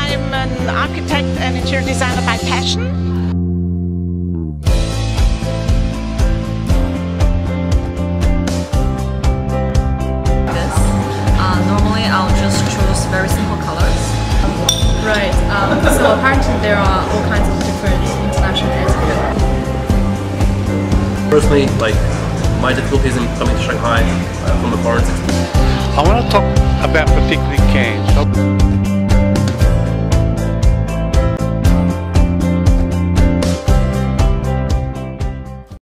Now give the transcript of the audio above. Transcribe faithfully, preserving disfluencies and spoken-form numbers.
I'm an architect and interior designer by passion. Uh, normally I'll just choose very simple colors. Right, um, so apparently there are all kinds of different international etiquette. Personally, like, my difficulties in coming to Shanghai uh, from the foreign system. I want to talk about particularly Cairns.